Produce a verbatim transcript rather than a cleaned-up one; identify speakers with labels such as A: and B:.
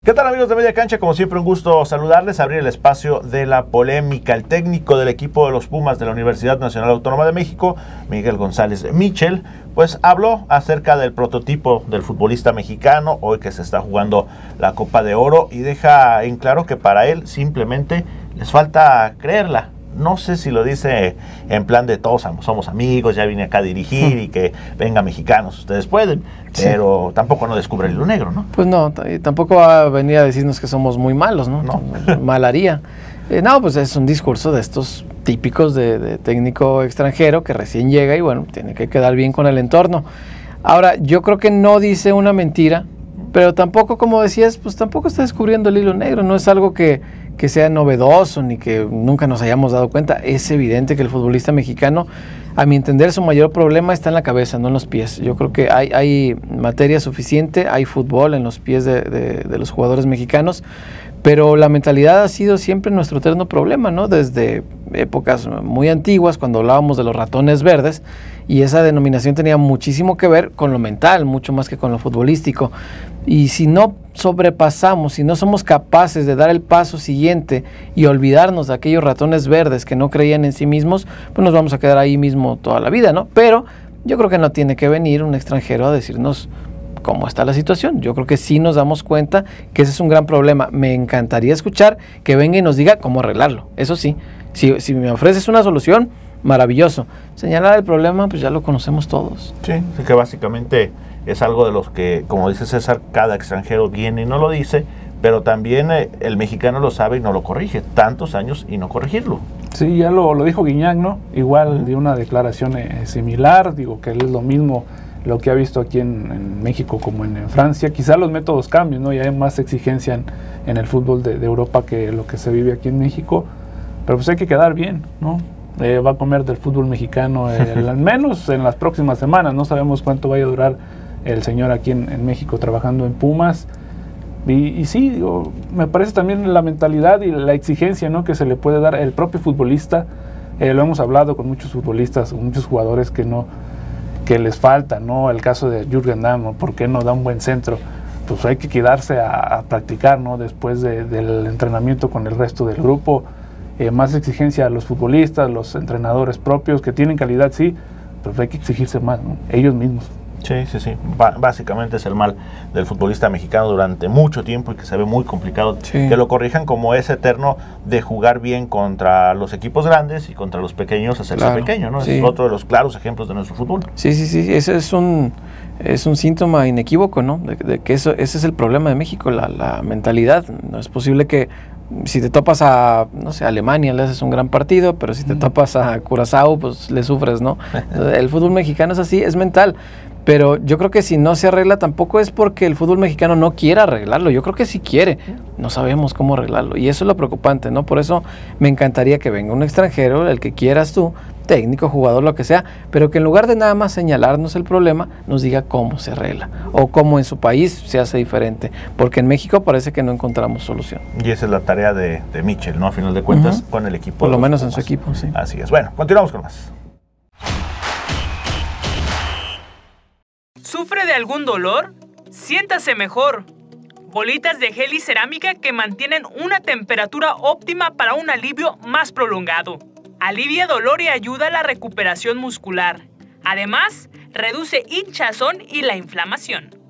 A: ¿Qué tal, amigos de Media Cancha? Como siempre, un gusto saludarles, abrir el espacio de la polémica. El técnico del equipo de los Pumas de la Universidad Nacional Autónoma de México, Miguel González Mitchell, pues habló acerca del prototipo del futbolista mexicano, hoy que se está jugando la Copa de Oro, y deja en claro que para él simplemente les falta creerla. No sé si lo dice en plan de todos somos amigos, ya vine acá a dirigir y que venga mexicanos, ustedes pueden, pero sí. Tampoco no descubre el hilo negro, ¿no?
B: Pues no, tampoco va a venir a decirnos que somos muy malos, ¿no? No. Mal haría. Eh, no, pues es un discurso de estos típicos de, de técnico extranjero que recién llega y bueno, tiene que quedar bien con el entorno. Ahora, yo creo que no dice una mentira, pero tampoco, como decías, pues tampoco está descubriendo el hilo negro, no es algo que, que sea novedoso ni que nunca nos hayamos dado cuenta. Es evidente que el futbolista mexicano, a mi entender, su mayor problema está en la cabeza, no en los pies. Yo creo que hay, hay materia suficiente, hay fútbol en los pies de, de, de los jugadores mexicanos, pero la mentalidad ha sido siempre nuestro eterno problema, ¿no? Desde épocas muy antiguas, cuando hablábamos de los ratones verdes, y esa denominación tenía muchísimo que ver con lo mental, mucho más que con lo futbolístico. Y si no sobrepasamos, si no somos capaces de dar el paso siguiente y olvidarnos de aquellos ratones verdes que no creían en sí mismos, pues nos vamos a quedar ahí mismo toda la vida, ¿no? Pero yo creo que no tiene que venir un extranjero a decirnos cómo está la situación. Yo creo que sí nos damos cuenta que ese es un gran problema. Me encantaría escuchar que venga y nos diga cómo arreglarlo. Eso sí, si, si me ofreces una solución, maravilloso. Señalar el problema, pues ya lo conocemos todos.
A: Sí, sí, que básicamente es algo de los que, como dice César, cada extranjero viene y no lo dice, pero también eh, el mexicano lo sabe y no lo corrige. Tantos años y no corregirlo.
C: Sí, ya lo, lo dijo Guiñac, ¿no? Igual dio una declaración eh, similar, digo que él es lo mismo lo que ha visto aquí en, en México como en, en Francia. Quizá los métodos cambian, ¿no? Y hay más exigencia en, en el fútbol de, de Europa que lo que se vive aquí en México, pero pues hay que quedar bien, ¿no? Eh, va a comer del fútbol mexicano, eh, al menos en las próximas semanas. No sabemos cuánto vaya a durar el señor aquí en, en México trabajando en Pumas. Y, y sí, digo, me parece también la mentalidad y la exigencia, ¿no?, que se le puede dar el propio futbolista. Eh, lo hemos hablado con muchos futbolistas, con muchos jugadores que no que les falta, ¿no? El caso de Jürgen Damm, ¿no? ¿Por qué no da un buen centro? Pues hay que quedarse a, a practicar, ¿no? Después de, del entrenamiento con el resto del grupo. Eh, más exigencia a los futbolistas, los entrenadores propios, que tienen calidad, sí, pero hay que exigirse más, ¿no? Ellos mismos.
A: Sí, sí, sí. Ba- básicamente es el mal del futbolista mexicano durante mucho tiempo y que se ve muy complicado sí. que lo corrijan, como ese eterno de jugar bien contra los equipos grandes y contra los pequeños hacerse claro, pequeño, ¿no? Sí. Es otro de los claros ejemplos de nuestro fútbol.
B: Sí, sí, sí. Ese es un, es un síntoma inequívoco, ¿no? De, de que eso, ese es el problema de México, la, la mentalidad. No es posible que si te topas a, no sé, a Alemania le haces un gran partido, pero si te topas a Curazao, pues le sufres, ¿no? El fútbol mexicano es así, es mental. Pero yo creo que si no se arregla tampoco es porque el fútbol mexicano no quiera arreglarlo. Yo creo que sí quiere. No sabemos cómo arreglarlo. Y eso es lo preocupante, ¿no? Por eso me encantaría que venga un extranjero, el que quieras tú, técnico, jugador, lo que sea, pero que en lugar de nada más señalarnos el problema, nos diga cómo se arregla o cómo en su país se hace diferente. Porque en México parece que no encontramos solución.
A: Y esa es la tarea de, de Mitchell, ¿no? A final de cuentas, uh-huh. con el equipo.
B: Por lo menos
A: Pumas.
B: En su equipo, sí.
A: Así es. Bueno, continuamos con más.
D: ¿Sufre de algún dolor? Siéntase mejor. Bolitas de gel y cerámica que mantienen una temperatura óptima para un alivio más prolongado. Alivia dolor y ayuda a la recuperación muscular. Además, reduce hinchazón y la inflamación.